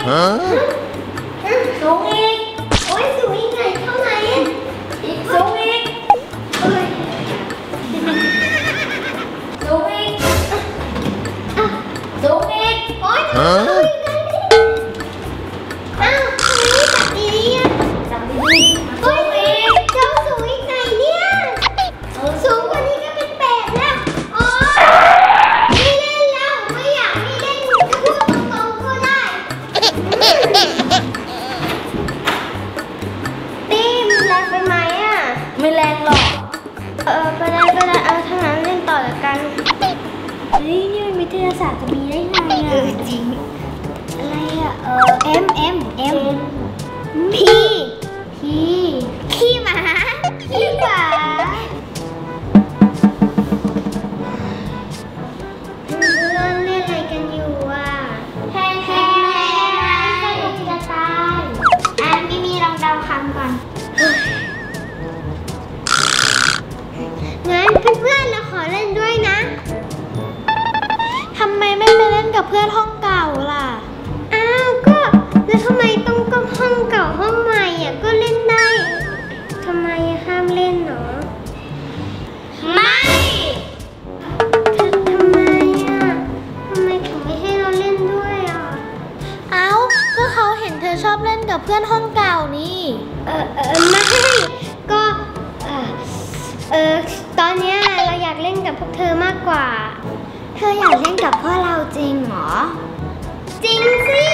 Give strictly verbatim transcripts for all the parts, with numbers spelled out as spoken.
สูงอีกโอ้ยสูงอีกไหนเท่าไหร่อีกสูงอีกสูงอีกสูงอีกโอ้ยสูงอีกอ้าวทำไมไม่จับดีๆอ่ะจับดีๆสูงอีกเจ้าสูงอีกไหนเนี่ยสูงกว่านี้ก็เป็นแปดแล้วอ๋อไม่เล่นแล้วไม่อยากไม่เล่นก็พูดตรงๆก็ได้ตีมันแรงไปไหมอ่ะไม่แรงหรอกเออก็ได้ก็ได้เอาทั้งนั้นเล่นต่อแล้วกันเฮ้ยนี่มันวิทยาศาสตร์จะมีได้ไงอ่ะเออจริงอะไรอ่ะเออ M M M P P ขี้หมาขี้หมาเพื่อนเล่นอะไรกันอยู่อ่ะแฮงแฮงสนุกจะตายอ่ะมีมีลองเดาคำก่อนงั้นเพื่อนๆเราขอเล่นด้วยนะทำไมไม่ไปเล่นกับเพื่อนห้องเก่าล่ะอ้าวก็แล้วทำไมต้องก็ห้องเก่าห้องใหม่อ่ะก็เล่นได้ทำไมห้ามเล่นเนาะไม่ทำไมอ่ะทำไมถึงไม่ให้เราเล่นด้วยอ่ะเอ้าก็เขาเห็นเธอชอบเล่นกับเพื่อนห้องเก่านี่เออเออไม่ก็เออเออตอนเนี้ยเราอยากเล่นกับพวกเธอมากกว่าเธออยากเล่นกับพวกเราจริงเหรอจริงสิ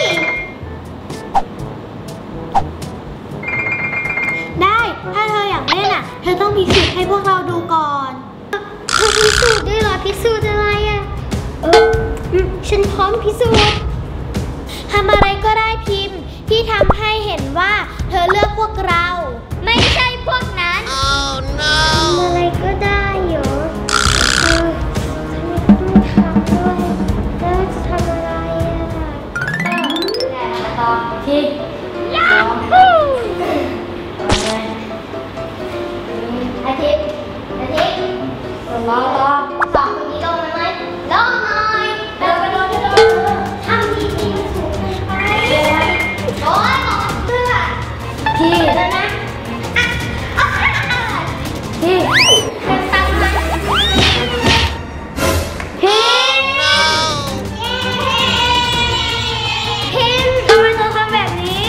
ได้ถ้าเธออยากเล่นอ่ะเธอต้องพิสูจน์ให้พวกเราดูก่อนเธอพิสูจน์ด้วยเหรอพิสูจน์อะไรอ่ะเออฉันพร้อมพิสูจน์ทำอะไรก็ได้พิมพ์ที่ทำให้เห็นว่าเธอเลือกพวกเราไม่ใช่พวกนั้น oh, no. ทำอะไรก็ได้เหรอเออทำไมต้องทำด้วยแล้วจะทำอะไรอ่ะแหละต่อที่สองอาทิตย์อาทิตย์รอรอสองคนนี้ลงมาไหมลงหน่อยเดินไปโดนไปโดนทำดีดีสูงไปโอ้ยบอกเพื่อที่แล้วนะที่เป็นตังค์พี่พิมทำไมเธอทำแบบนี้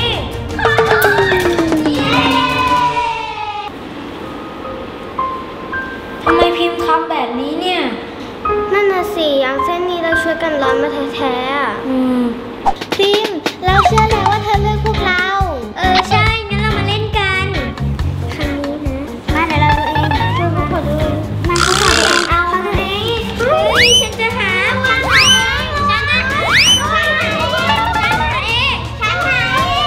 ทำไมพิมพ์ทำแบบนี้เนี่ยนั่นน่ะสิอย่างเส้นนี้เราช่วยกันร้อนมาแท้ๆอ่ะอืมพิมเราเชื่อแล้วว่าเธอเลือกพวกเราเออใช่งั้นเรามาเล่นกันครั้งนี้นะมาเดี๋ยวเราดูเองช่วยเขาขอดูมาเขาขอดูเองเอาไหนเฮ้ยฉันจะหาฉันหาเองฉันหาเองฉันหาเองฉันหาเองฉันหาเอง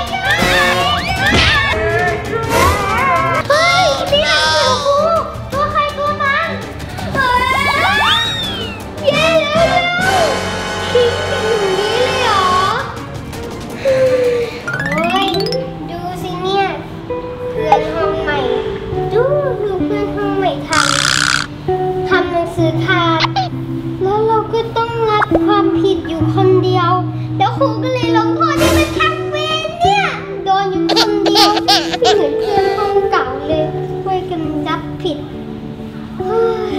เฮ้ยนี่มันคือกูตัวใครตัวมันเฮ้ยเย้แล้วทิ้งกันอย่างนี้เลยเหรอโอ้ยดูสิเนี่ยเพื่อนห้องใหม่ดูดูเพื่อนห้องใหม่ทำทำหนังสือขาดแล้วเราก็ต้องรับความผิดอยู่คนเดียวแล้วครูก็เลยลงโทษให้มันทำเวรเนี่ยโดนอยู่คนเดียวไม่เหมือนเพื่อนห้องเก่าเลยช่วยกันรับผิดเฮ้ย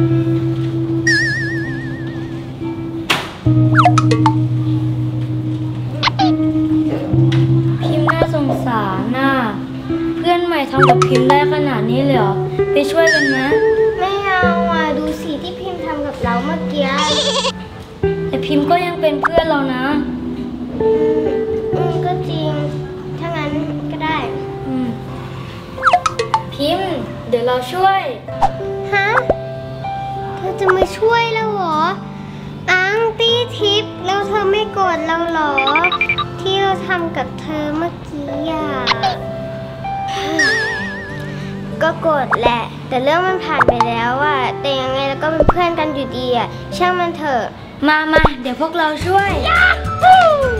พิมพ์น่าสงสารน่ะเพื่อนใหม่ทำกับพิมพ์ได้ขนาดนี้เลยเหรอไปช่วยกันนะไม่เอาอ่ะดูสิที่พิมพ์ทำกับเราเมื่อกี้แต่พิมพ์ก็ยังเป็นเพื่อนเรานะอืมอืมก็จริงถ้างั้นก็ได้อืมพิมพ์เดี๋ยวเราช่วยฮะเธอจะมาช่วยแล้วเหรออังตี้ทิปแล้วเธอไม่โกรธเราเหรอที่เราทำกับเธอเมื่อกี้อ่ะก็โกรธแหละแต่เรื่องมันผ่านไปแล้วอ่ะแต่ยังไงเราก็เป็นเพื่อนกันอยู่ดีอ่ะช่างมันเถอะมามาเดี๋ยวพวกเราช่วย